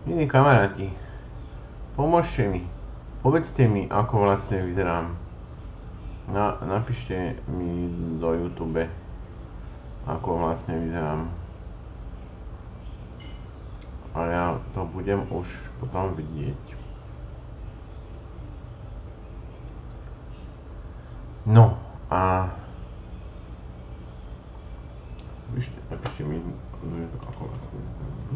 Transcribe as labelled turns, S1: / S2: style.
S1: Milí kamaráti, pomôžte mi. Povedzte mi, ako vlastne vyzerám. Napíšte mi do YouTube, ako vlastne vyzerám. A ja to budem už potom vidieť. No a napíšte mi, ako vlastne vyzerám.